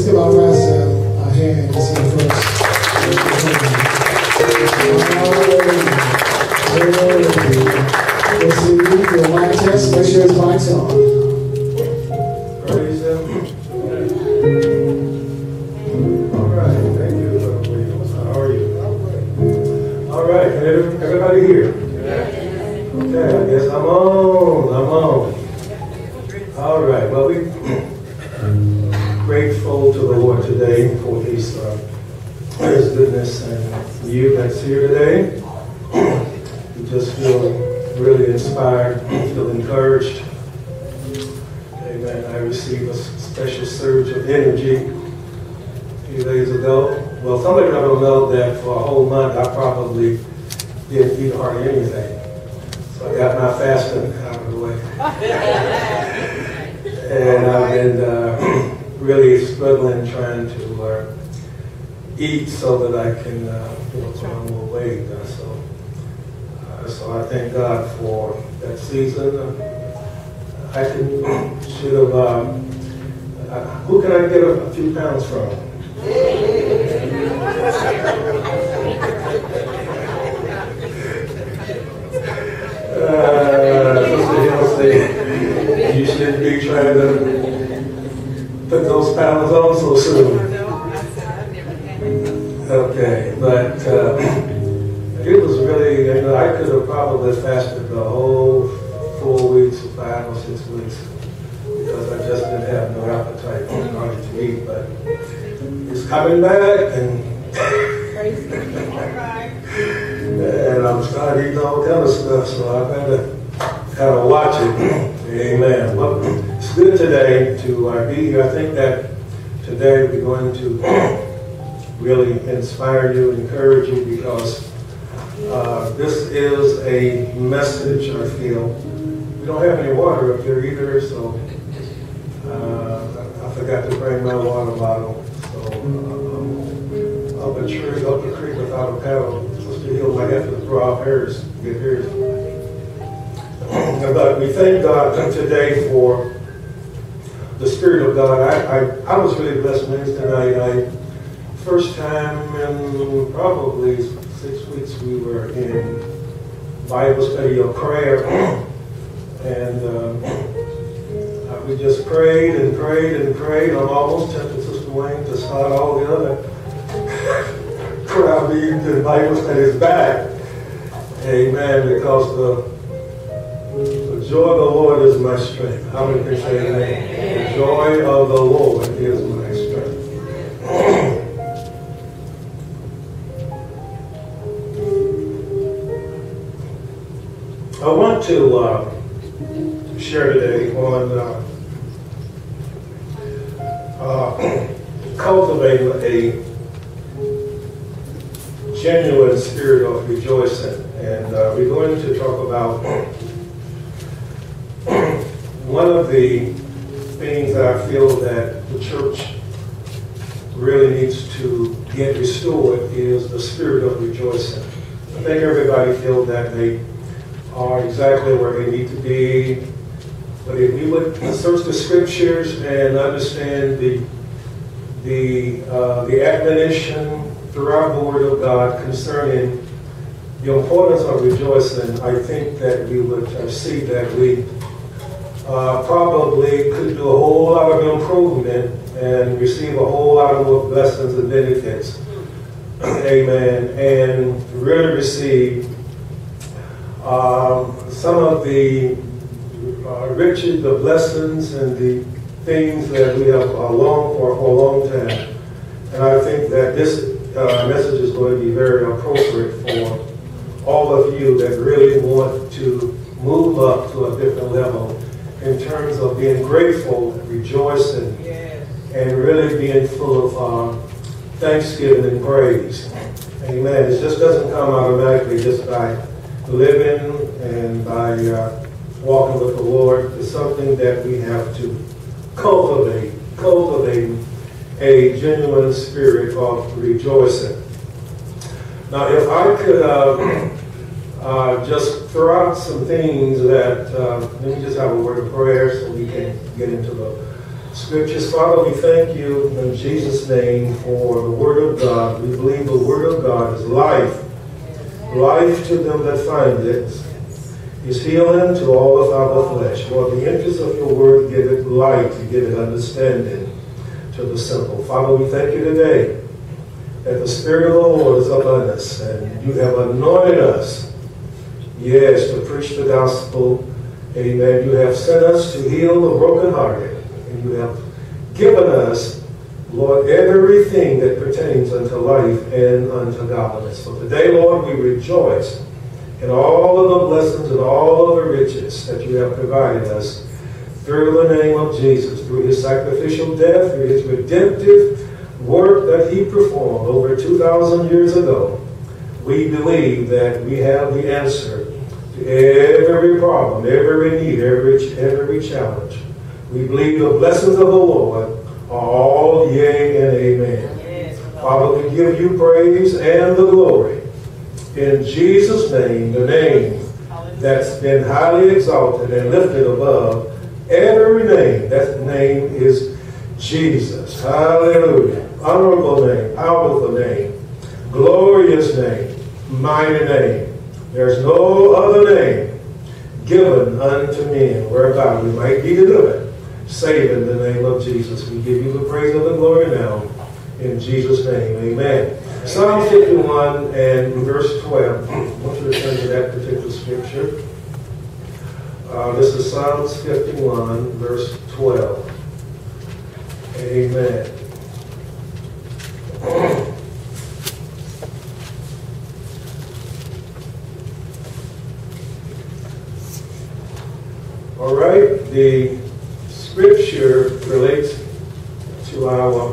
give our pastor a hand to sing first. Let's see, your mic test, make sure his mic's on. Praise him. All right, thank you, Brother Williams. How are you? All right, can everybody hear? Okay, I guess I'm on. All right, well, we're grateful to the Lord today for His goodness and you that's here today. You just feel really inspired, feel encouraged. Amen. I received a special surge of energy a few days ago. Well, some of you don't know that for a whole month I probably didn't eat hardly anything. So I got my fasting out of the way. And I've been really struggling trying to eat so that I can put on more weight. So I thank God for that season. Who can I get a few pounds from? You shouldn't be trying to put those pounds on so soon. Okay, but it was really, I could have probably fasted the whole 4 weeks, 5 or 6 weeks, because I just didn't have no appetite to eat, but it's coming back, and I'm starting to eat all kind of stuff, so I better kind of watch it. Amen. Well, it's good today to be here. I think that today we're going to really inspire you, encourage you, because this is a message, I feel. We don't have any water up here either, so I forgot to bring my water bottle. So up a tree, up the creek without a paddle. Sister Hill might have to throw out hers, get hers. But we thank God today for the Spirit of God. I was really blessed Wednesday night. First time in probably 6 weeks we were in Bible study or prayer, and we just prayed and prayed and prayed. I'm almost tempted, Sister Wayne, to start all the other crowd meetings and Bible studies back. Amen, because the joy of the Lord is my strength. How many can say amen? The joy of the Lord is my strength. I want to share today on cultivating a genuine spirit of rejoicing. And we're going to talk about one of the things that I feel that the church really needs to get restored is the spirit of rejoicing. I think everybody feels that they are exactly where they need to be. But if we would search the scriptures and understand the admonition throughout the Word of God concerning the importance of rejoicing, I think that we would see that we probably could do a whole lot of improvement and receive a whole lot of more blessings and benefits. Amen. And really receive some of the riches, the blessings, and the things that we have longed for a long time. And I think that this message is going to be very appropriate for all of you that really want to move up to a different level in terms of being grateful, rejoicing, and really being full of thanksgiving and praise. Amen. It just doesn't come automatically just by living and by walking with the Lord. It's something that we have to cultivate a genuine spirit of rejoicing. Now, if I could just throw out some things that, let me just have a word of prayer so we can get into the scriptures. Father, we thank you in Jesus' name for the Word of God. We believe the Word of God is life. Life to them that find it is healing to all of our flesh. Lord, the interest of your Word, give it light, to give it understanding to the simple. Father, we thank you today that the Spirit of the Lord is upon us, and you have anointed us, yes, to preach the gospel. Amen. You have sent us to heal the brokenhearted, and you have given us, Lord, everything that pertains unto life and unto godliness. So today, Lord, we rejoice in all of the blessings and all of the riches that you have provided us through the name of Jesus, through his sacrificial death, through his redemptive work that he performed over 2,000 years ago. We believe that we have the answer to every problem, every need, every challenge. We believe the blessings of the Lord are all yea and amen. Yes, Father, we give you praise and the glory. In Jesus' name, the name that's been highly exalted and lifted above every name, that name is Jesus. Hallelujah. Honorable name, powerful name, glorious name, mighty name. There's no other name given unto men whereby we might be delivered, save in the name of Jesus. We give you the praise and the glory now. In Jesus' name, amen. Psalm 51 and verse 12. I want you to turn to that particular scripture. This is Psalms 51, verse 12. Amen. All right, the scripture relates to our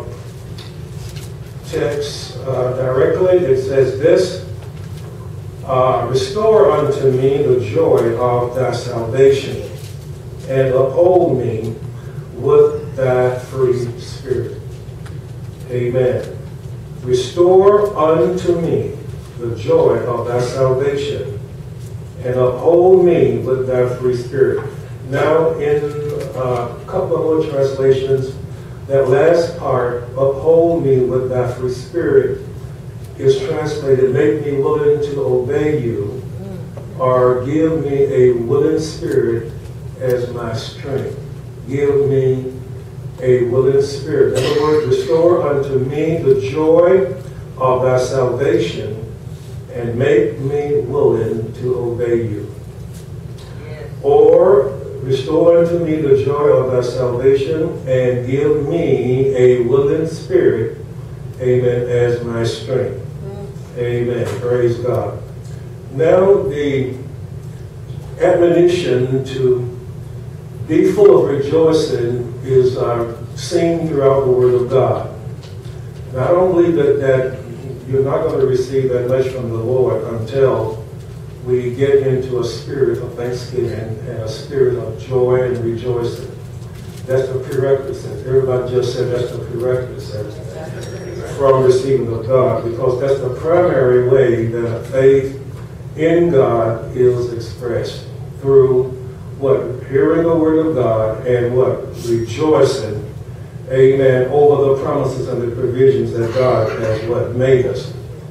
text directly. It says this, restore unto me the joy of thy salvation, and uphold me with thy free spirit. Amen. Restore unto me the joy of thy salvation, and uphold me with thy free spirit. Now, in a couple of more translations, that last part, uphold me with thy free spirit, is translated, make me willing to obey you, or give me a willing spirit as my strength. Give me a willing spirit. In other words, restore unto me the joy of thy salvation, and make me willing to obey you. Yes. Or restore unto me the joy of thy salvation, and give me a willing spirit, amen, as my strength. Amen. Praise God. Now the admonition to be full of rejoicing is seen throughout the Word of God. And I don't believe that you're not going to receive that much from the Lord until we get into a spirit of thanksgiving and a spirit of joy and rejoicing. That's the prerequisite. Everybody just said that's the prerequisite from receiving of God, because that's the primary way that faith in God is expressed, through what? Hearing the Word of God, and what? Rejoicing, amen, over the promises and the provisions that God has what? Made us.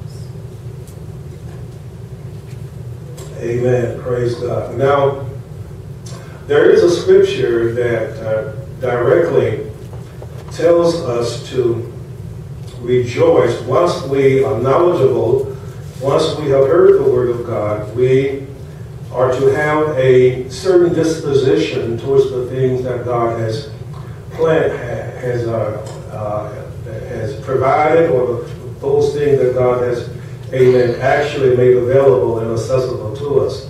Amen. Praise God. Now, there is a scripture that directly tells us to rejoice once we are knowledgeable, once we have heard the Word of God. We are to have a certain disposition towards the things that God has planned, has provided, or those things that God has, amen, actually made available and accessible to us.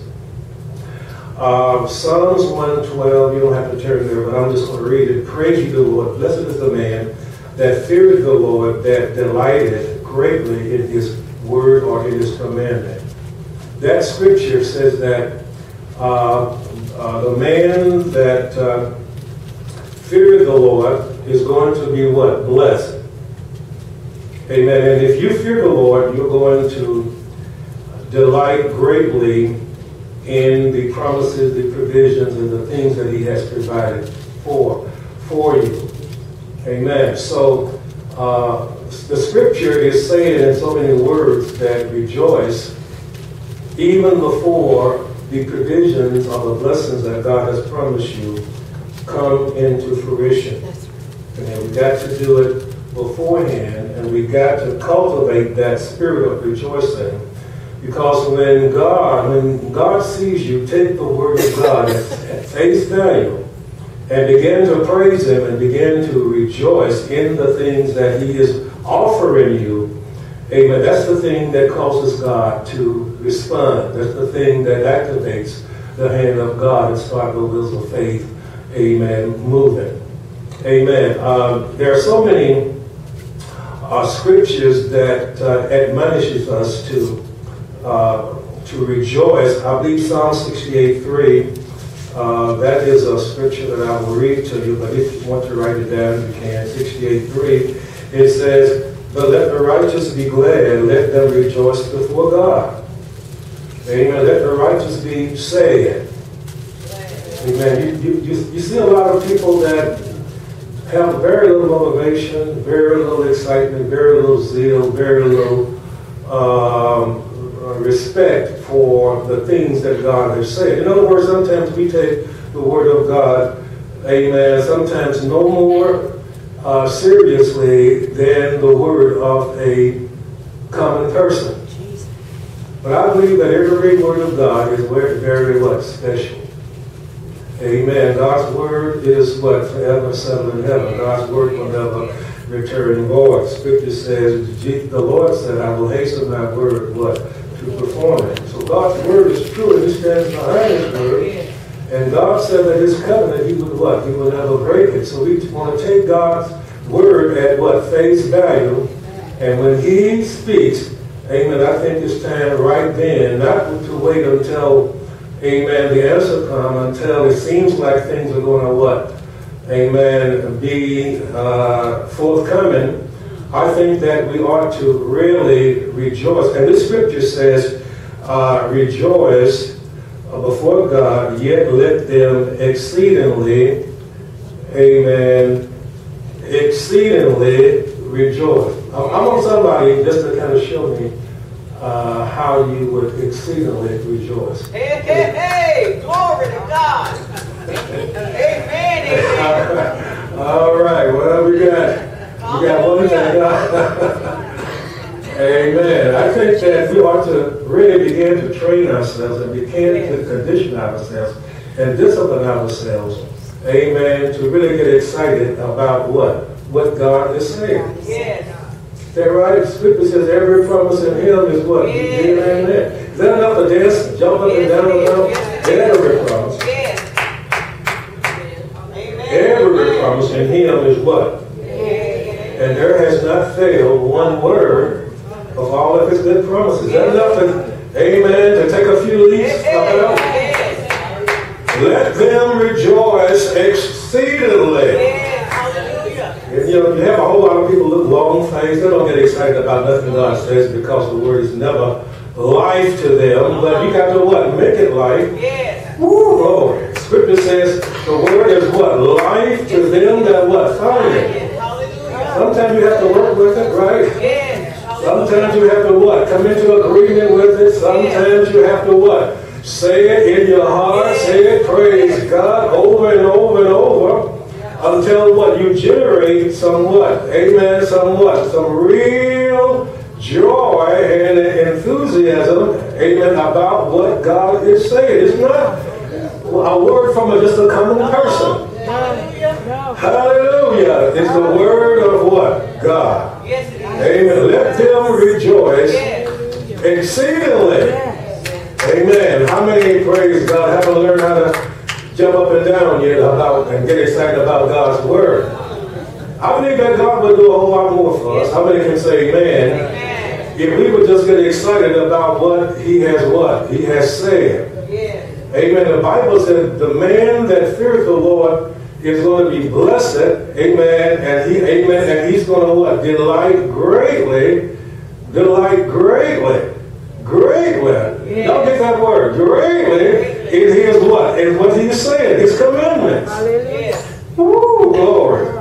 Psalms 112, you don't have to turn there, but I'm just going to read it. Praise ye the Lord. Blessed is the man that feareth the Lord, that delighteth greatly in his word or in his commandment. That scripture says that the man that feareth the Lord is going to be what? Blessed. Amen. And if you fear the Lord, you're going to delight greatly in the promises, the provisions, and the things that he has provided for you. Amen. So the scripture is saying in so many words that rejoice even before the provisions of the blessings that God has promised you come into fruition. And we got to do it beforehand, and we got to cultivate that spirit of rejoicing. Because when God sees you take the word of God at face value and begin to praise Him and begin to rejoice in the things that He is offering you, amen, that's the thing that causes God to respond. That's the thing that activates the hand of God and start the wheels of faith, amen, moving. Amen. There are so many scriptures that admonishes us to rejoice. I believe Psalm 68:3. That is a scripture that I will read to you, but if you want to write it down, you can. 68:3. It says, "But let the righteous be glad, let them rejoice before God." Amen. Let the righteous be sad. Amen. You see a lot of people that have very little motivation, very little excitement, very little zeal, very little respect for the things that God has said. In other words, sometimes we take the Word of God, amen, sometimes no more seriously than the word of a common person. But I believe that every word of God is very, very what? Special. Amen. God's word is what? Forever settled in heaven. God's word will never return void. Scripture says, the Lord said, I will hasten my word, what? To perform it. So God's word is true, and He stands behind His word. And God said that His covenant, He would what? He would never break it. So we want to take God's word at what? Face value. And when He speaks, amen, I think it's time right then, not to wait until, amen, the answer comes, until it seems like things are going to what? Amen, be forthcoming. I think that we ought to really rejoice. And this scripture says, rejoice before God, yet let them exceedingly, amen, exceedingly rejoice. I want somebody just to kind of show me how you would exceedingly rejoice. Hey, hey, hey! Glory to God! Amen, amen. All right, well, we got one thing. Amen. I think that we ought to really begin to train ourselves and begin to condition ourselves and discipline ourselves, amen, to really get excited about what God is saying. Yes. Is that right? Scripture says every promise in Him is what? Yes. Amen. Is that enough to dance, jump up and down about? Every promise. Yes. Amen. Every promise in Him is what? Yes. And there has not failed one word of all of His good promises. Is that enough to, amen, to take a few leaps up and out? Yes. Let them rejoice exceedingly. Yes. Hallelujah. And, you have a whole lot of people look long-faced. They don't get excited about nothing God says because the word is never life to them. But you got to what? Make it life. Yes. Woo, Lord. Scripture says the word is what? Life to them that what? Find it. Hallelujah. Sometimes you have to work with it, right? Yes. Sometimes you have to what? Come into agreement with it. Sometimes you have to what? Say it in your heart. Say it, praise God, over and over and over. Until what? You generate some what? Amen, some what? Some real joy and enthusiasm, amen, about what God is saying. It's not a word from just a common person. Hallelujah. It's the word of what? God. Yes, it is. Amen. Let them rejoice exceedingly. Amen. How many, praise God, haven't learned how to jump up and down yet about and get excited about God's word? I believe that God will do a whole lot more for us. How many can say amen? If we would just get excited about what He has said. Yes. Amen. The Bible says the man that fears the Lord is going to be blessed. Amen. And he's going to what? Delight greatly. Delight greatly. Greatly. Yes. Don't get that word. Greatly in His what? In what He's saying. His commandments. Yes. Woo, glory.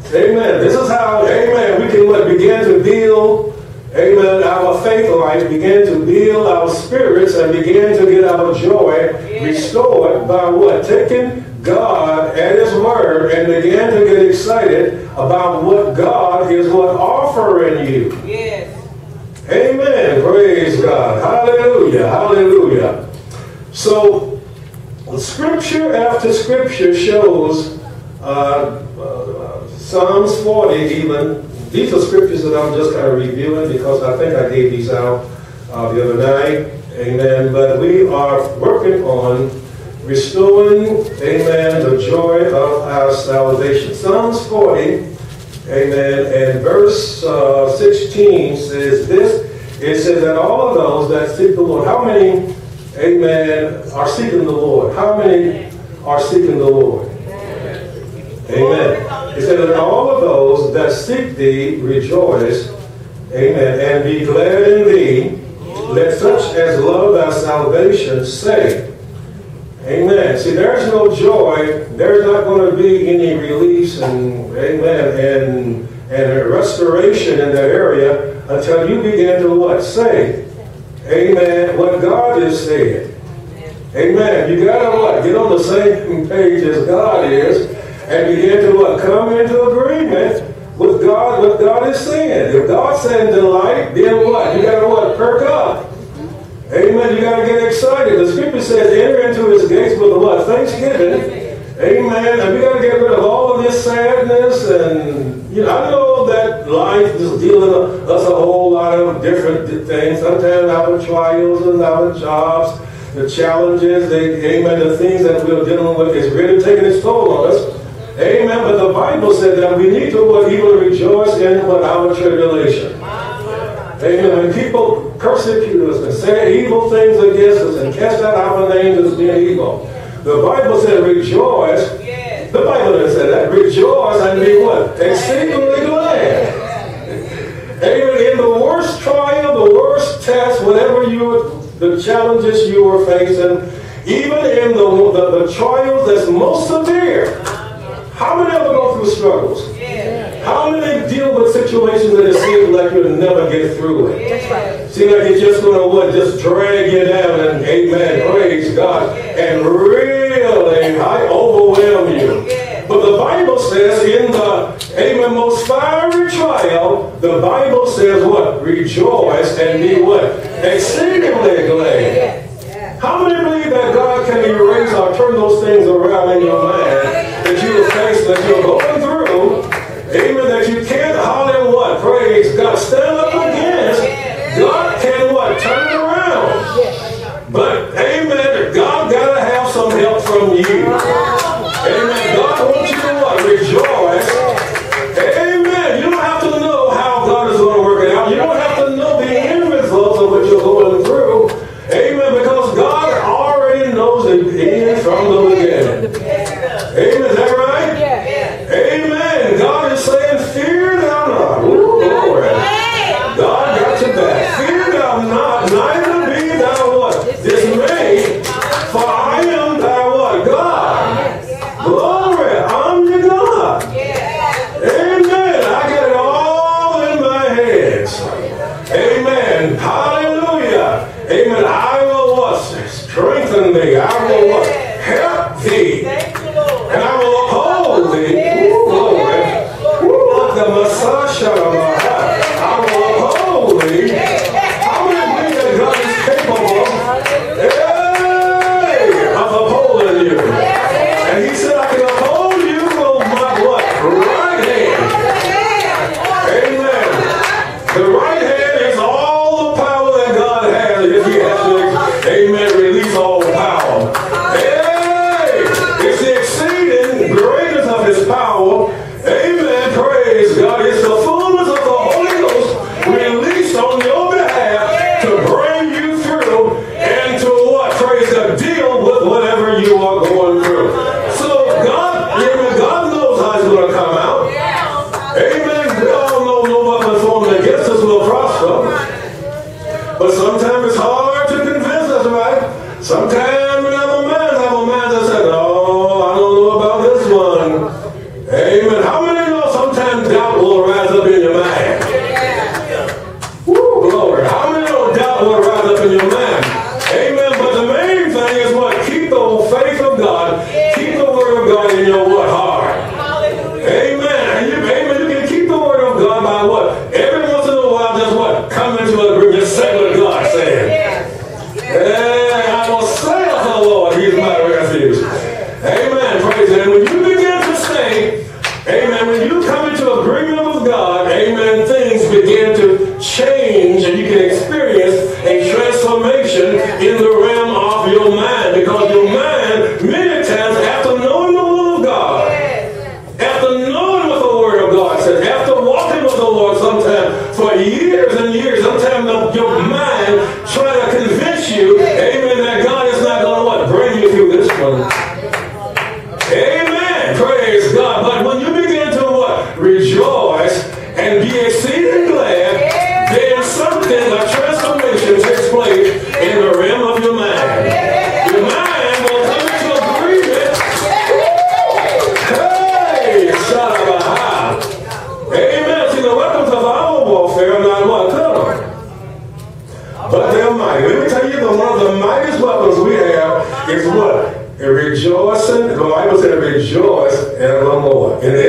Amen. This is how, amen, we can begin to build, amen, our faith life, begin to build our spirits, and begin to get our joy restored by what? Taking God at His word and begin to get excited about what God is offering you. Yes. Amen. Praise God. Hallelujah. Hallelujah. So, scripture after scripture shows Psalms 40 even. These are scriptures that I'm just kind of reviewing because I think I gave these out the other night. Amen. But we are working on restoring, amen, the joy of our salvation. Psalms 40, amen, and verse 16 says this. It says that all of those that seek the Lord, how many, amen, are seeking the Lord? How many are seeking the Lord? Amen. It said that all of those that seek thee rejoice, amen, and be glad in thee. Let such as love thy salvation say, amen. See, there's no joy. There's not going to be any release and, amen, and a restoration in that area until you begin to what? Say, amen, what God is saying. Amen. You got to what? Get on the same page as God is and begin to what? Come into agreement with God, what God is saying. If God's saying delight, then what? You got to what? Perk up. Amen. You got to get excited. The scripture says enter into His gates with what? Thanksgiving. Amen. And we got to get rid of all of this sadness. And, you know, I know that life is dealing with us a whole lot of different things. Sometimes our trials and our jobs, the challenges, amen, the things that we're dealing with is really taking its toll on us. Amen. But the Bible said that we need to even rejoice in our tribulation. Amen. When people persecute us and say evil things against us and cast out our names as being evil, the Bible said rejoice. The Bible doesn't say that. Rejoice and be what? Exceedingly glad. Amen. In the worst trial, the worst test, whatever the challenges you are facing, even in the trials that's most severe. How many ever go through struggles? How many deal with situations that it seems like you'll never get through it? Seems like it's just going to what? Just drag you down and amen, praise God, and really overwhelm you. But the Bible says in the amen most fiery trial, the Bible says what? Rejoice and be what? Exceedingly glad. How many believe that God can erase or turn those things around in your mind that you face, that you're going through? Amen. That you can't holler what? Praise God. Stand up against. God can what? Turn it around. But amen. God got to have some help from you. Amen. God wants you to what? Rejoice. Amen. You don't have to know how God is going to work it out. You don't have to know the end results of what you're going through. Amen. Because God already knows the end from the beginning. Amen. Is that right? Amen. God is saying, fear thou not. Ooh, Lord. God got your back. Fear thou not, neither be thou what? Dismayed. For I am thy what? God. Glory. I'm your God. Amen. I get it all in my hands. Amen. Hallelujah. Amen. I will what? Strengthen thee. I will what? Help thee. And I will uphold thee. The Messiah, I will uphold thee. How many believe that God is capable of upholding you? And He said, I can uphold you with my what? Right hand. Amen. The right hand is all the power that God has if He has to, amen, release all power. Hey! It's the exceeding greatness of His power. Amen. Praise God. It's the fullness of the Holy Ghost released on your behalf to bring you through and to what? Praise God. Deal with whatever you are going through. So God, amen, God knows how it's going to come out. Amen. We all know no weapon formed against us will prosper. But sometimes it's hard to convince us, right? Sometimes we have a man that said, oh, I don't know about this one. Amen. How many know sometimes be exceeding glad, then something, a transformation takes place in the realm of your mind. Your mind will come into agreement. Hey, Shalabaha. Amen. See, the weapons of our warfare are not what? But they're mighty. Let me tell you, one of the mightiest weapons we have is what? Rejoicing. The Bible said rejoice in the Lord. In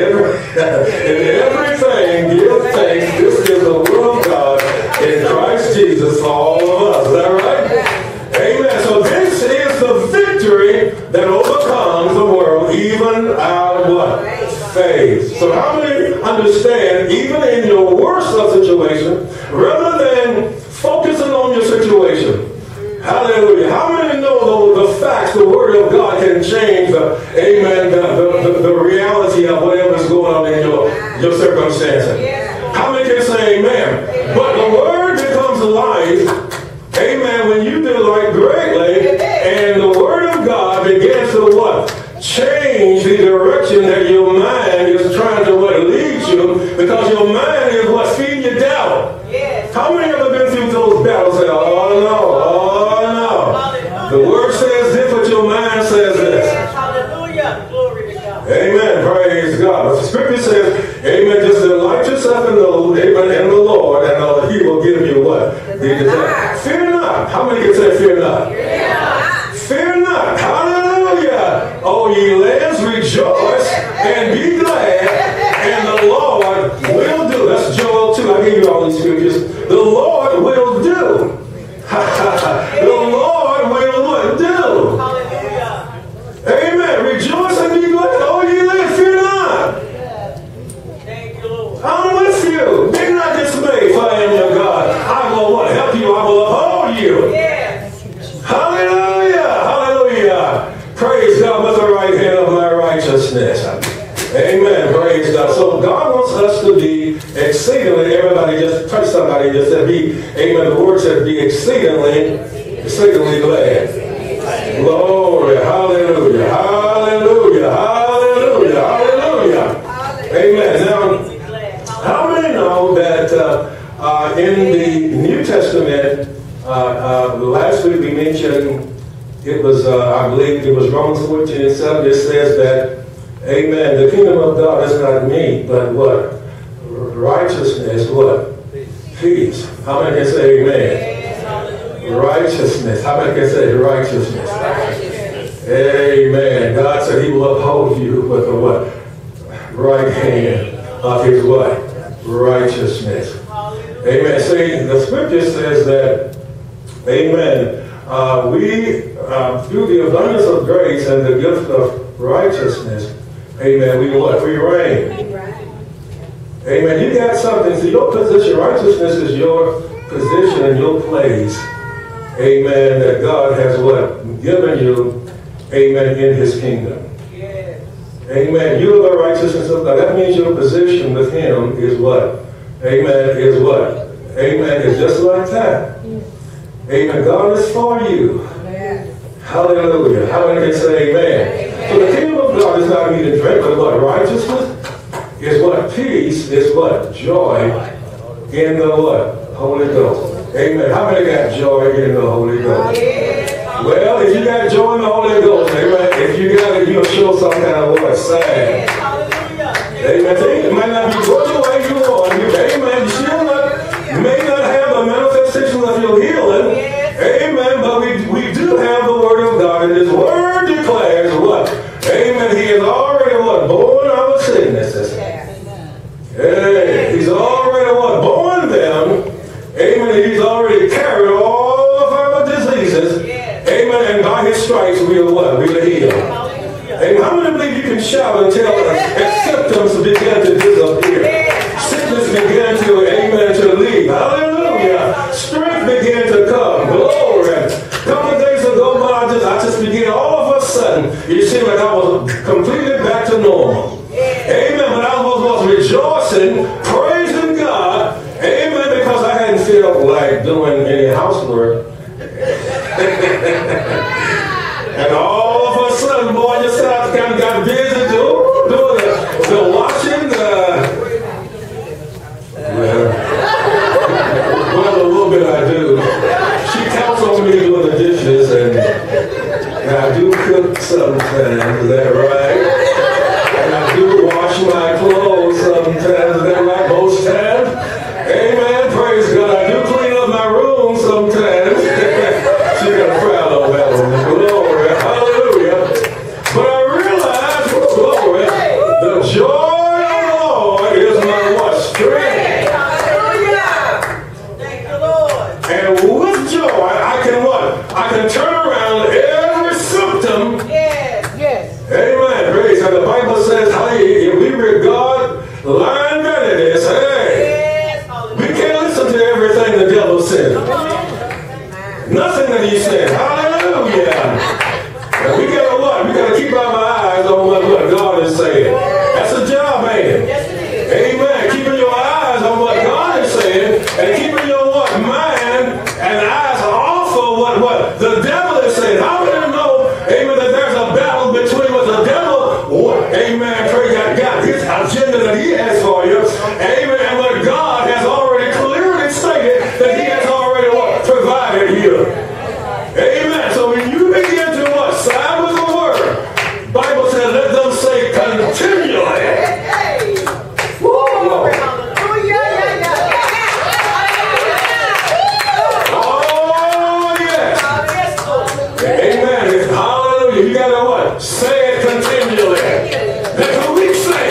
everything, give thanks. This is the will of God in Christ Jesus for all of us. Is that right? Amen. So this is the victory that overcomes the world, even our what? Faith. So how many understand, even in your worst of situation, rather than focusing on your situation, hallelujah, how many know the facts, the word of God can change the reality of whatever's going on in your circumstances? How many can say amen? But the word becomes life, amen, when you delight greatly, and the word of God begins to what? Change the direction that your mind is trying to what? Lead you, because your mind is what? Feeding you doubt. How many ever been through those battles and say, oh no. The word says this, but your mind says this. Hallelujah. Glory to God. Amen. Praise God. The scripture says, amen, just delight yourself in the Lord, and he will give you what? The desire. Fear not. How many can say fear not? Fear not. Hallelujah. Oh, ye lands, rejoice and be glad, and the Lord will do. That's Joel 2. I gave you all these scriptures. The Lord will do. The Lord will do. Hallelujah. Amen. Rejoice and be glad. Oh, ye lands, fear not. Thank you, Lord. I'm with you. Be not dismayed, for I am your God. I will what? Help you. I will uphold you. Yes. Hallelujah. Hallelujah. Praise God with the right hand of my righteousness. Amen. Praise God. So God wants us to be exceedingly, everybody just touch somebody and just said be, amen. The word said be exceedingly glad. Glory. Hallelujah. Hallelujah. Hallelujah. Hallelujah. Amen. Now, how many know that in the New Testament, last week we mentioned, it was, I believe it was Romans 14:7, it says that, amen, the kingdom of God is not meat, but what? Righteousness, what? Peace. How many can say amen? Righteousness. How many can say righteousness? Amen. God said he will uphold you with the what? Right hand of his what? Righteousness. Amen. See, the scripture says that, amen, we, through the abundance of grace and the gift of righteousness, amen, we what? We reign. Amen. You got something. So your position, righteousness is your position and your place, amen, that God has what? Given you, amen, in his kingdom. Yes. Amen. You are the righteousness of God. That means your position with him is what? Amen. Is what? Amen. It's just like that. Amen. God is for you. Hallelujah. How many can say amen? So the kingdom of God is not meat and drink, but what? Righteousness is what? Peace is what? Joy in the what? Holy Ghost. Amen. How many got joy in the Holy Ghost? Well, if you got joy in the Holy Ghost, amen. If you got it, you'll show some kind of what? Sad. Amen. It might not be good the way you want. Amen. You still may not have the manifestation of your healing. Amen. But we do have the word of God, and his word declares what? Amen. He has already what? Borne our sicknesses. Hey, he's already what? Borne them. Amen. He's already carried all of our diseases. Amen. And by his stripes we are what? We are healed. Amen. How many believe you can shout and tell as symptoms begin to disappear? Sickness began to, amen, to leave. Hallelujah. Strength began to come. Glory. A couple of days ago, I just began all of a sudden, it seemed like I was completely back to normal. Amen. But I was rejoicing, praising God. Amen. Because I hadn't felt like doing any housework. And all of a sudden, boy, just kind of got busy doing the washing. I do cook sometimes, is that right? And I do wash my clothes sometimes, is that right? Most times. Amen, praise God. I do clean up my room sometimes. She got a proud on that one. Glory, hallelujah. But I realize, glory, the joy of the Lord is my what? Strength. Hallelujah. Thank you, Lord. And with joy, I can what? I can turn around every symptom. Yes. Yes. Amen. Praise God. The Bible says, hey, if we regard lying vanities, hey, we can't listen to everything the devil says. Nothing that he said. Hallelujah. And we gotta what? We gotta keep our eyes on what God is saying. That's a job, man. Yes, it is. Amen. Keeping your eyes on what God is saying and keeping your what? Mind and eyes off of what the devil is saying. How do you know, amen, that there's a battle between what the devil, amen, pray God, got his agenda that he has for you, amen, and what God has already clearly stated that he has already what? Provided you. Amen. So when you begin to what? Side with the word, Bible says, let them say continually. Hey. Woo. Hallelujah. Oh, yes. Yes, Lord. Amen. It's hallelujah. You gotta what? Say it continually. That's what we say.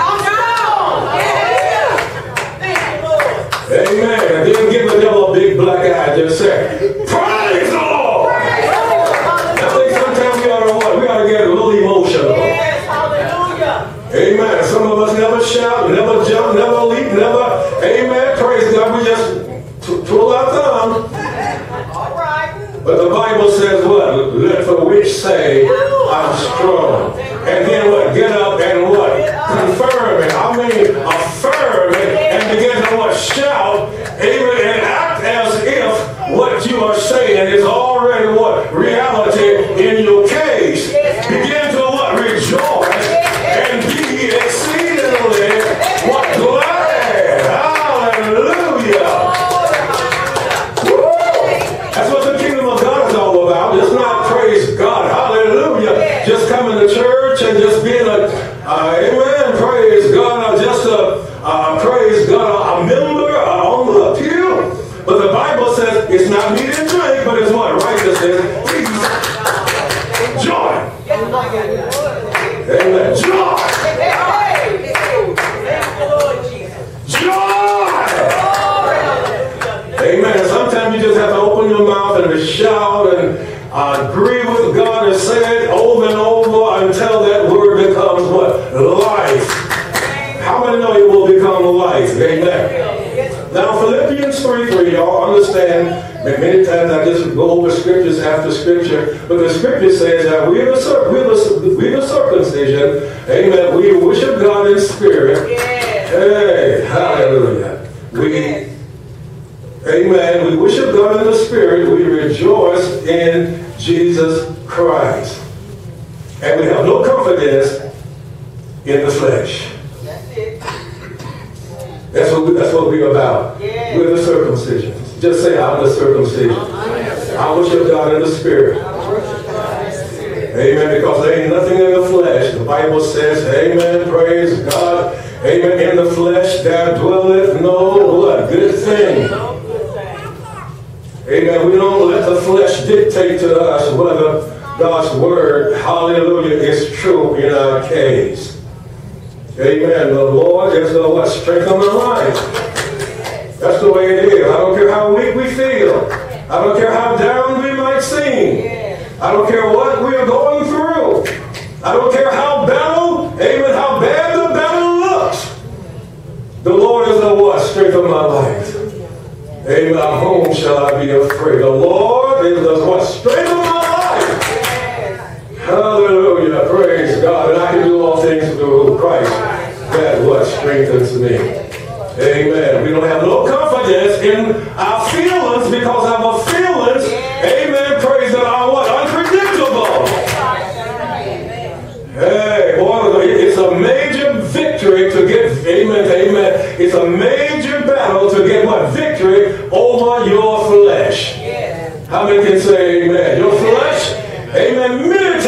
Thank you, Lord. Amen. And then give the devil a big black eye. Just say, praise the Lord. I think sometimes we ought to what? We ought to get a little emotional. Yes, hallelujah. Amen. Some of us never shout, never jump, never leap, never. Amen. Praise God. We just twirl our thumb. All right. But the Bible says what? Let the witch say, I'm strong. And then what? Get up and what? Confirm it. I mean, affirm it. And begin to what? Shout. Amen. And act as if what you are saying is already what? Reality in your case. Begin to what? Rejoice. And be exceedingly what? Glad. Hallelujah. That's what the kingdom of God is all about. It's not praise God, hallelujah, just coming to church and just being amen, praise God, just praise God, a member on the pew. But the Bible says it's not meat and drink, but it's what? Righteousness, peace, joy. Amen. Joy. Thank you, Lord Jesus. Joy. Amen. Sometimes you just have to open your mouth and shout and agree with God and say it over and over until that word becomes what? Life. How many know it will become life? Amen. Now Philippians 3:3, y'all understand that many times I just go over scriptures after scripture, but the scripture says that we're the circumcision. Amen. We worship God in spirit. Hey, hallelujah. Amen. We worship God in the Spirit. We rejoice in Jesus Christ. And we have no confidence in the flesh. That's it. That's what we're about. Yeah. We're the circumcision. Just say, I'm the circumcision. I worship God in the Spirit. Amen. Because there ain't nothing in the flesh. The Bible says, amen, praise God. Amen. In the flesh there dwelleth no what? Good thing. Amen. We don't let the flesh dictate to us whether God's word, hallelujah, is true in our case. Amen. The Lord is the what? Strength of my life. That's the way it is. I don't care how weak we feel. I don't care how down we might seem. I don't care what we are going through. I don't care how amen, how bad the battle looks. The Lord is the what? Strength of my life. Amen. Of whom shall I be afraid? The Lord is the what? Strength of my life. Hallelujah. Praise God. And I can do all things through Christ. That what strengthens me. Amen. We don't have no confidence in our feelings because our feelings, amen, praise God, are what? Unpredictable. Hey, boy, it's a major victory to get, amen. It's a major battle to get what? Victory over your flesh. How many can say amen? Your flesh, amen, many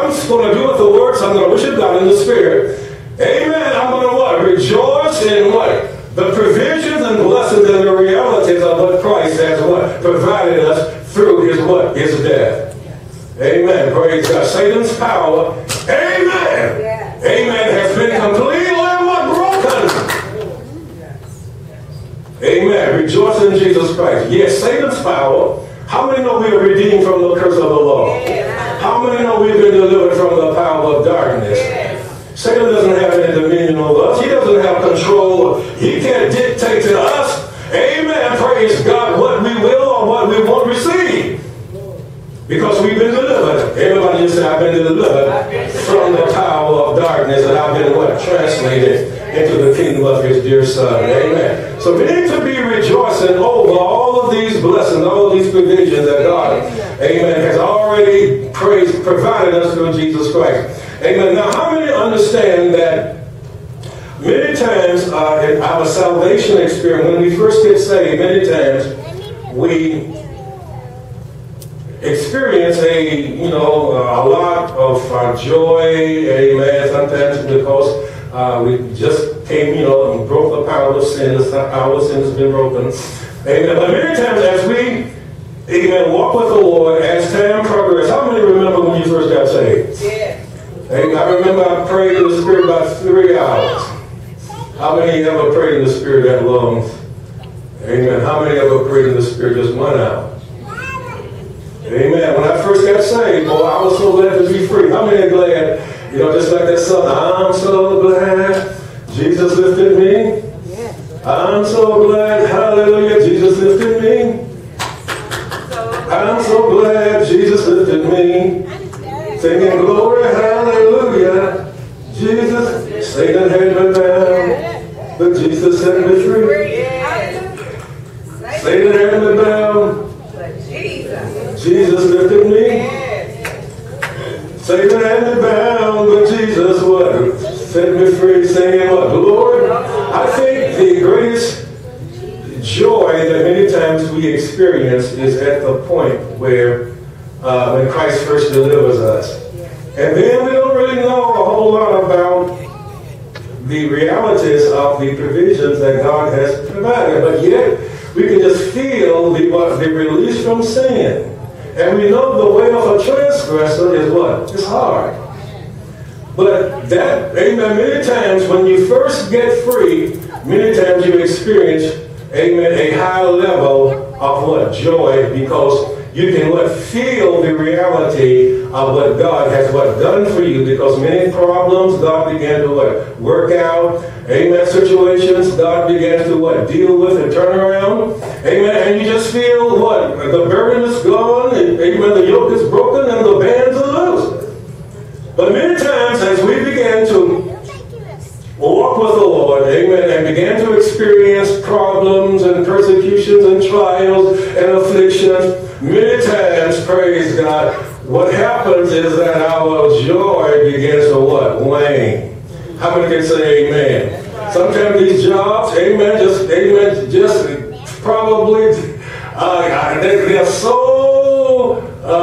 I'm going to do what the word says. I'm going to worship God in the spirit. Amen. I'm going to what? Rejoice in what? The provisions and blessings and the realities of what Christ has what? Provided us through his what? His death. Amen. Praise God. Satan's power. Amen. Yes. Amen. Has been completely what? Broken. Amen. Rejoice in Jesus Christ. Yes, Satan's power. How many know we are redeemed from the curse of the law? Yes. How many know we've been delivered from the power of darkness? Yes. Satan doesn't have any dominion over us. He doesn't have control. He can't dictate to us. Amen. Praise God. What we will or what we won't receive. Because we've been delivered. Everybody just say, I've been delivered from the power of darkness, and I've been what? Translated into the kingdom of his dear son. Amen. So we need to be rejoicing over all of these blessings, all of these provisions that God, amen, has already provided us through Jesus Christ. Amen. Now, how many understand that many times in our salvation experience, when we first get saved, many times we experience a lot of joy, amen, sometimes because we just came, and broke the power of sin. The power of sin has been broken. Amen. But many times as we, amen, walk with the Lord, as time progresses, how many remember when you first got saved? Yeah. Amen. I remember I prayed in the Spirit about 3 hours. How many ever prayed in the Spirit that long? Amen. How many ever prayed in the Spirit just 1 hour? Amen. When I first got saved, boy, I was so glad to be free. How many are glad? Just like that song, I'm so glad Jesus lifted me. I'm so glad, hallelujah, Jesus lifted me. I'm so glad Jesus lifted me. Singing glory, hallelujah. Jesus, Satan had me bound, but Jesus set me free. Satan had me bound, Jesus lifted me. Satan had me bound, but Jesus what? Set me free, saying what? Lord, I think the greatest joy that many times we experience is at the point where when Christ first delivers us. And then we don't really know a whole lot about the realities of the provisions that God has provided, but yet we can just feel the release from sin. And we know the way of a transgressor is what? It's hard. But that, amen, many times when you first get free, many times you experience, amen, a high level of what? Joy, because you can what? Feel the reality of what God has what? Done for you, because many problems God began to what? Work out. Amen. Situations God began to what? Deal with and turn around. Amen. And you just feel what? The burden is gone. And, amen. The yoke is broken and the bands are loose. But many times as we began to walk with the Lord, amen, and began to experience problems and persecutions and trials and afflictions, many times, praise God, what happens is that our joy begins to what? Wane. How many can say amen? Sometimes these jobs, amen, just probably, they're so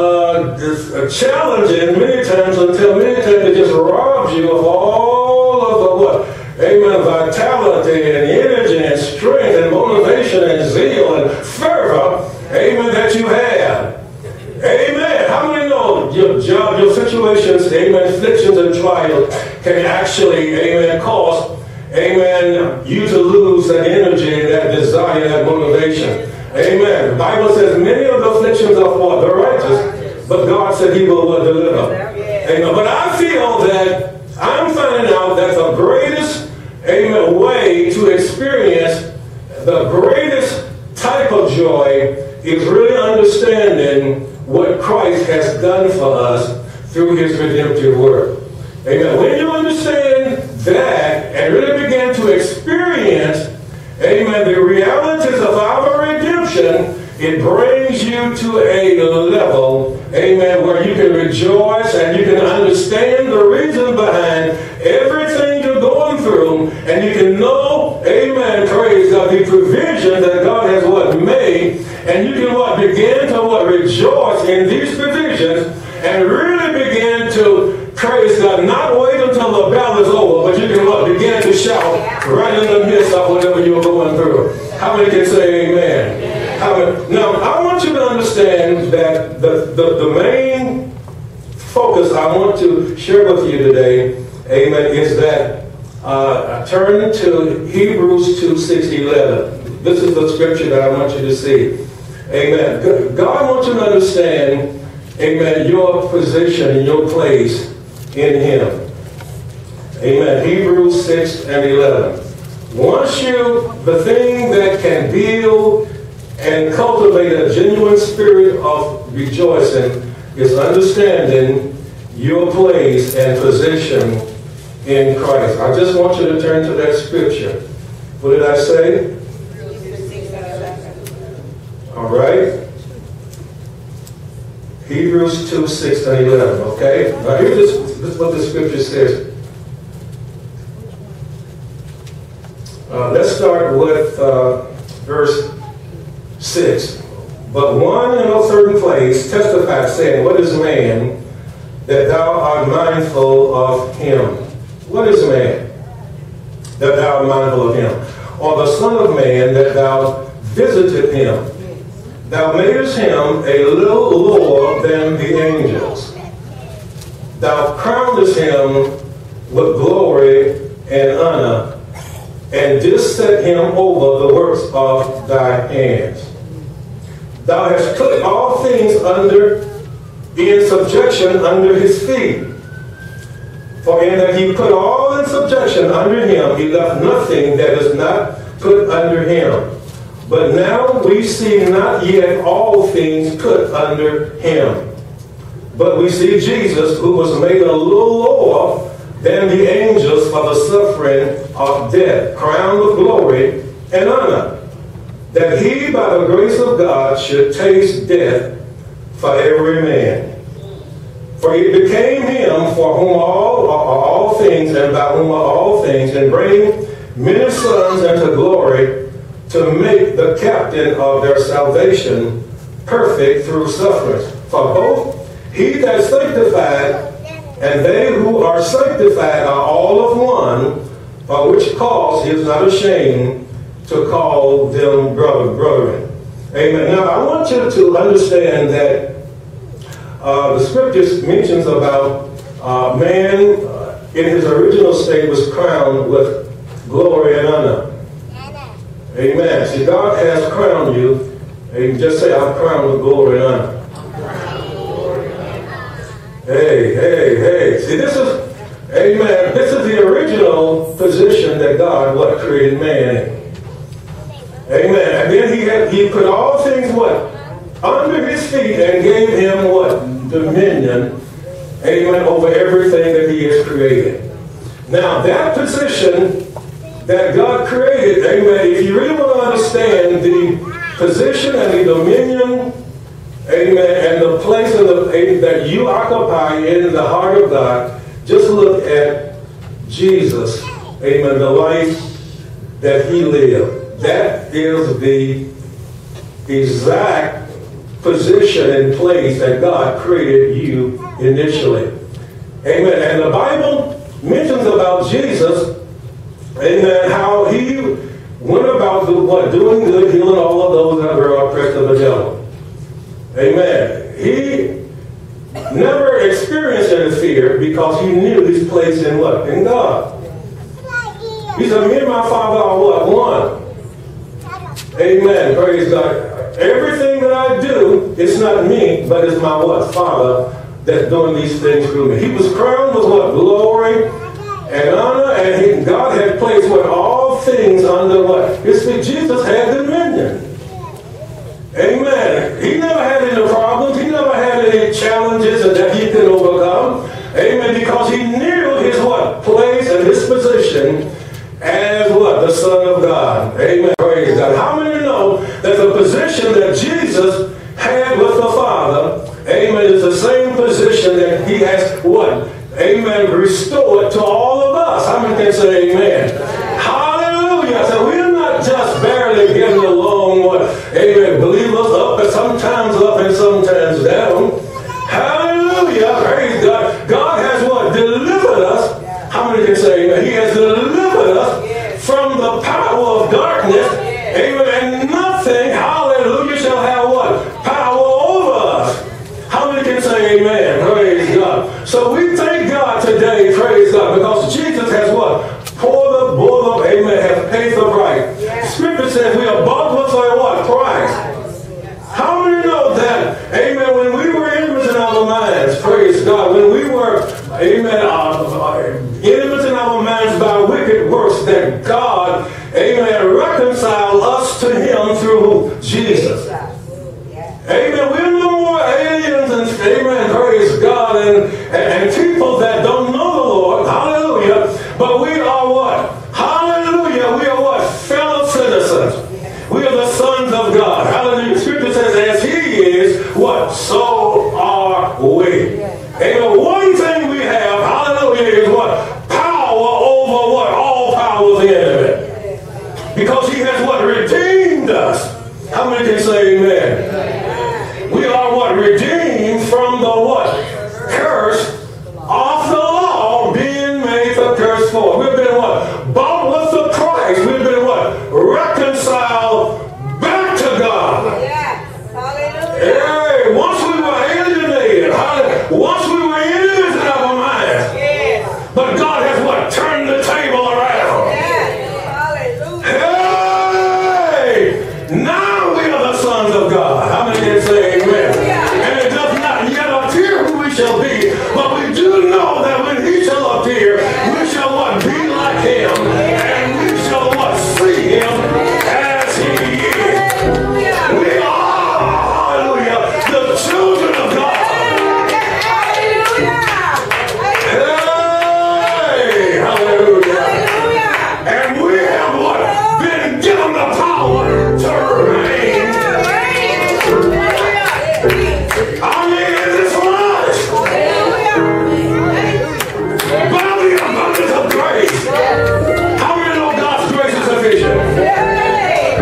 challenging many times until many times it just robs you of all of the what? Amen, vitality and energy and strength and motivation and zeal and fervor, amen, that you have. Amen. How many know your job, your situations, amen, afflictions and trials can actually, amen, cause, amen, you to lose that energy and that desire, that motivation. Amen. The Bible says many of the afflictions of what? The righteous, but God said he will deliver. Amen. But I feel that I'm finding out that the greatest, amen, way to experience the greatest type of joy is really understanding what Christ has done for us through his redemptive work. Amen. When you understand that and really begin to experience, amen, the realities of our redemption, it brings you to a level, amen, where you can rejoice and you can understand the reason behind everything you're going through, and you can know, amen, praise God, the provision that God has what? Made, and you can what? Begin to what? Rejoice in these provisions and really begin to Praise God. Not wait until the battle is over, but you can begin to shout right in the midst of whatever you're going through. How many can say amen? How many? Now, I want you to understand that the main focus I want to share with you today, amen, is that turn to Hebrews 2:6-11. This is the scripture that I want you to see. Amen. God wants you to understand, amen, your position and your place in Him. Amen. Hebrews 6:11. Once the thing that can build and cultivate a genuine spirit of rejoicing is understanding your place and position in Christ. I just want you to turn to that scripture. What did I say? All right. Hebrews 2:6-11. Okay. Now here's this is what the scripture says. Let's start with verse 6. But one in a certain place testified, saying, What is man that thou art mindful of him? What is man that thou art mindful of him? Or the Son of Man that thou visited him? Thou madest him a little lower than the angels. Thou crownedest him with glory and honor, and didst set him over the works of thy hands. Thou hast put all things in subjection under his feet. For in that he put all in subjection under him, he left nothing that is not put under him. But now we see not yet all things put under him. But we see Jesus, who was made a little lower than the angels for the suffering of death, crowned with glory and honor, that he, by the grace of God, should taste death for every man. For it became him for whom all things, and by whom are all things, and bring many sons into glory, to make the captain of their salvation perfect through sufferings. For both he that sanctified and they who are sanctified are all of one, by which cause he is not ashamed to call them brethren. Amen. Now I want you to understand that the scriptures mentions about man in his original state was crowned with glory and honor. Amen. See, God has crowned you. And just say, I'm crowned with glory and honor. Hey. See, this is, amen, this is the original position that God, created man in. Amen. And then he put all things, under his feet, and gave him, dominion, amen, over everything that he has created. Now, that position that God created, amen, if you really want to understand the position and the dominion, amen, and the place that you occupy in the heart of God, just look at Jesus, amen, the life that he lived. That is the exact position and place that God created you initially. Amen. And the Bible mentions about Jesus, amen, how he went about doing good, healing all of those that were oppressed of the devil. Amen. He never experienced any fear because he knew his place in In God. He said, me and my Father are one. Amen. Praise God. Everything that I do, it's not me, but it's my Father that's doing these things through me. He was crowned with glory and honor, and God had placed all things under his feet. Jesus had dominion. Amen. He never had any problems. He never had any challenges that he could overcome. Amen. Because he knew his place and his position as the Son of God. Amen. Praise God. How many know that the position that Jesus had with the Father, amen, is the same position that he has amen, restored to all of us? How many can say amen? Hallelujah. So we're not just barely getting along, amen, believe us, up and sometimes down. Hallelujah. Praise God. God has say amen? He has delivered us from the power of darkness. Amen. And nothing, hallelujah, shall have what? Power over us. How many can say amen? Praise God. So we thank God today, praise God, because Jesus has what? Poured the blood of, amen, has paid the right. Scripture says we are bought with a what? Price. How many know that, amen, when we were enemies in our minds, praise God, when we were, amen, enemies in our minds by wicked works, that God, amen, reconciled us to him through Jesus. Amen. We're no more aliens and, amen, praise God, and people that don't know the Lord. Hallelujah. But we are what? Hallelujah. We are what? Fellow citizens. We are the sons of God. Hallelujah. Scripture says, as he is, what? So are we. Amen. One thing we have, hallelujah, is what? Power over what? All power of the enemy. Because he has what? Redeemed us. How many can say amen? We are what? Redeemed from the what? Curse of the law being made the curse for. We've been what? Bought with the price. We've been what? Reconciled back to God. Hey, once we were alienated. Once we were enemies in our minds. But God has what? Turned the table around. Hey! Now we are the sons of God. How many can say amen? And it does not yet appear who we shall be, but we do know that when he shall appear, we shall what? Be like him. And we shall what? See him as he is. We are, hallelujah, the children of God. Hey, hallelujah. And we have what? Been given the power to reign. I mean, in this life, by the abundance of grace. How many know God's grace is sufficient? Hey,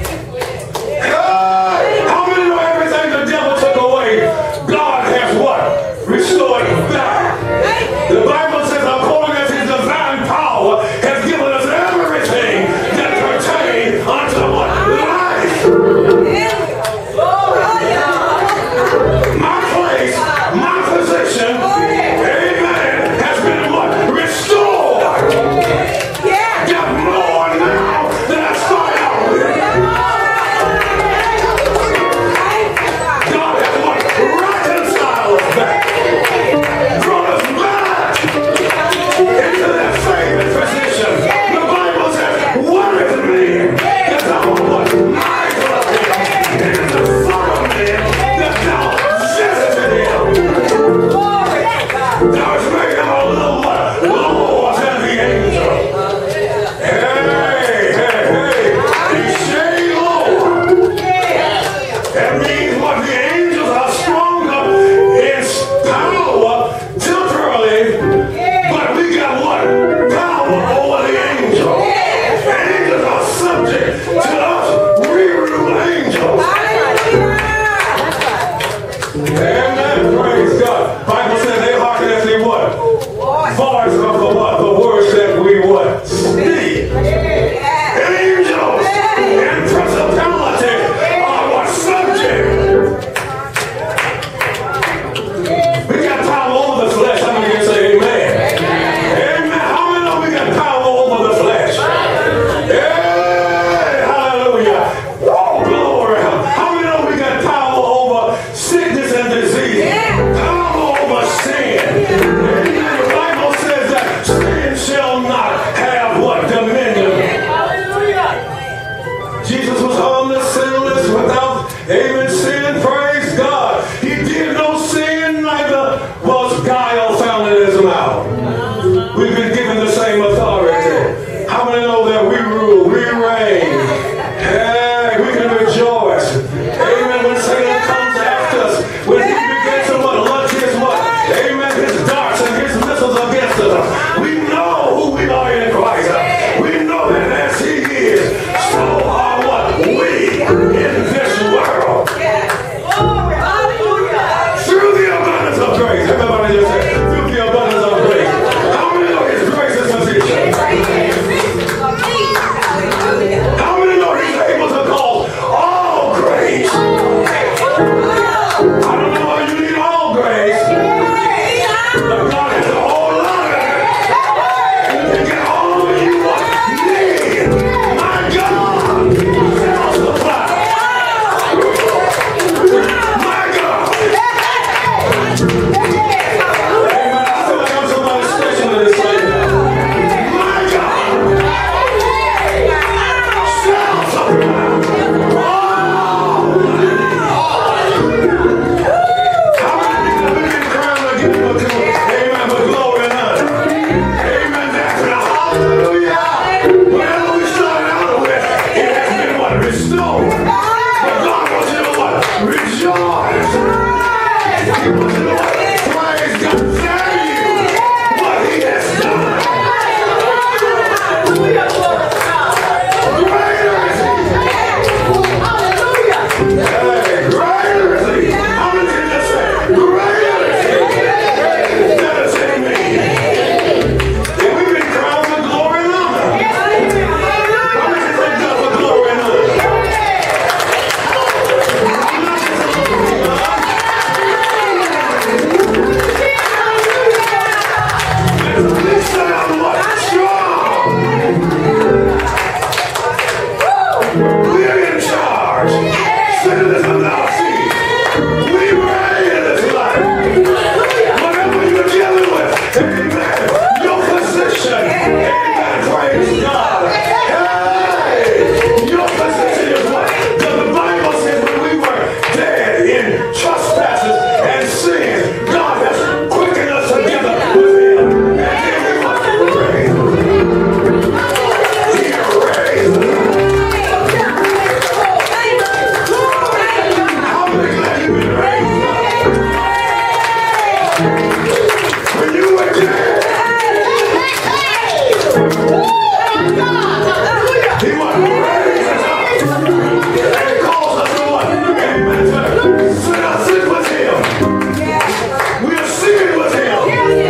how many know everything the devil took away, God has what? Restored back. The Bible says, according as his divine power has given us everything that pertains unto what? Life. My place, my position, amen, has been what? Restored. Got more now than I started out with. God has what? Reconciled us back. Brought us back into that favorite position. Praise God. Tell you what he has done. Hallelujah, glory to God. Greater is he. Hallelujah. Hey, greater is he. How many can you say? Greater is he. That is in me. And we've been crowned with glory and honor. How many can thank God for glory and honor? Listen on what? Strong. We're in charge. Citizens of see. We reign in this life. Whatever you're dealing with, amen. Your position, amen. Praise God. Hey, your position is what? The Bible says when we were dead in trespasses and sins, God has quickened us together with him. And then we must raise. He raised us. How many glad you've been raised up? When you were dead, he was raised us up. And he calls us to what? Amen. To sit with him. We are seated with him.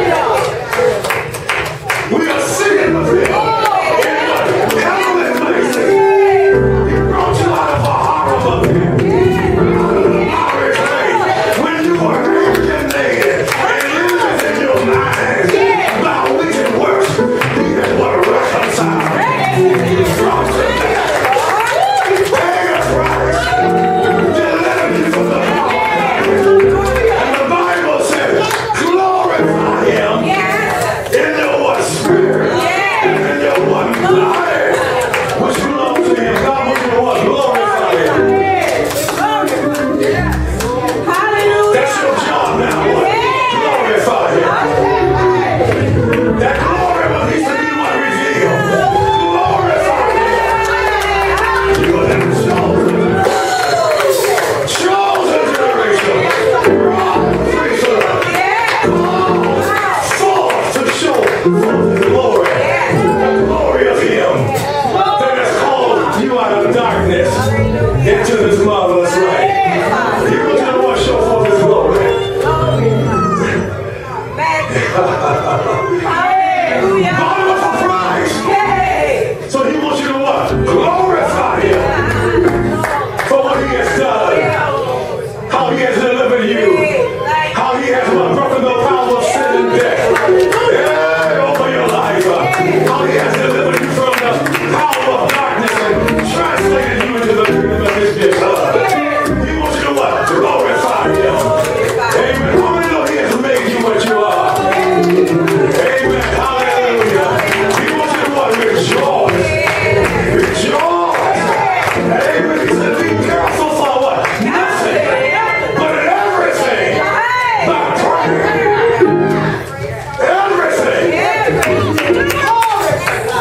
We are seated with him. In what? Heavenly places. He brought you out of a horrible pit. Out of the miry clay. When you were alienated and limited in your mind by wicked works, he has what reconciled. He brought you back. Pay a price. Delivered you from the power of darkness. And the Bible says, glorify him in your what spirit and in your what body, which belongs to him. God wants you to what? Glorify him. That's your job now. What? Glorify him. That glory will needs to be what revealed. Glorify him. You are that chosen generation. Royal priesthood. Forth to show forth the glory of him that has called you out of darkness into this marvelous light. He wants you to want to show forth his glory. Bought with a price. So he wants you to what? Glorify him for what he has done. How he has delivered you. How he has what? Broken the power of sin and death. Yeah, over your life. How he has delivered you from the power of darkness and translated you into the kingdom of his dear son. He wants you to what? Glorify him. Amen. How many know he has made you what you are? Amen. Hallelujah. He wants you to what? Rejoice. Rejoice. Amen. He said, be careful for what? Nothing. But in everything. By prayer. Everything.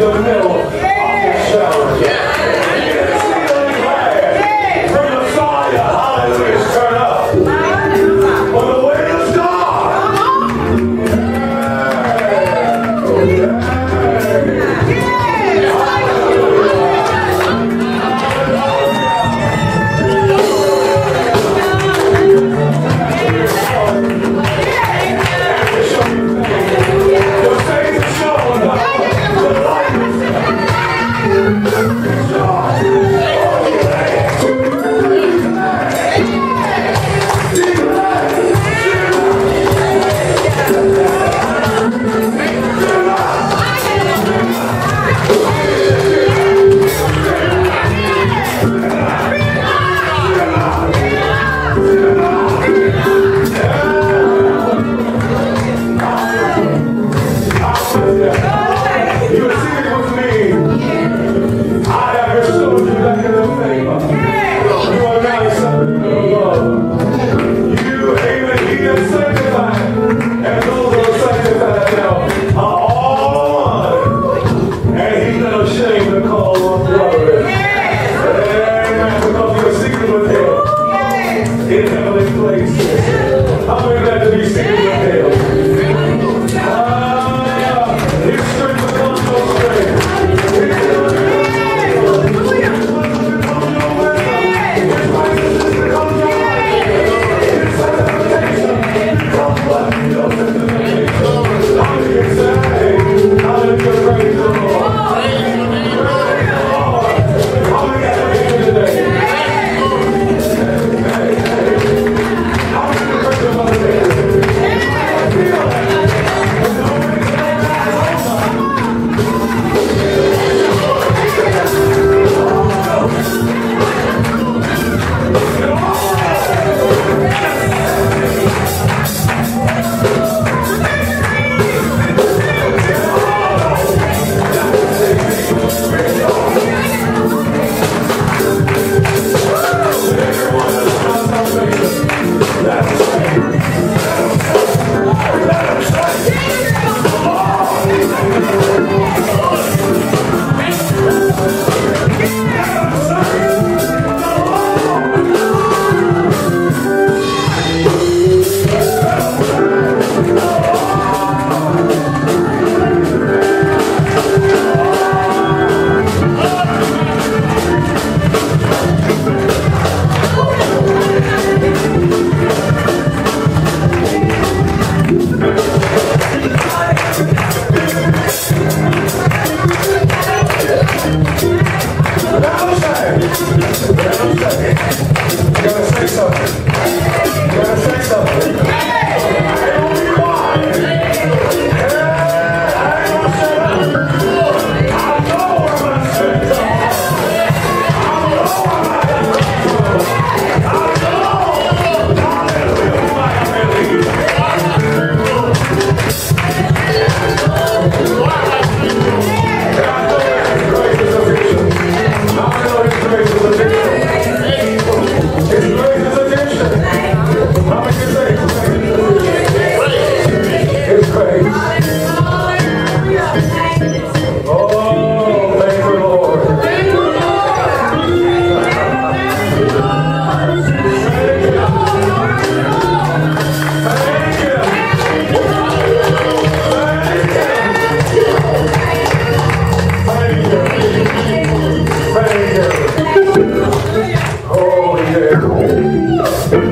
the middle of the challenge. You can see the glad from the fire. Hallelujah. Turn up. On the way to God. Oh, yeah.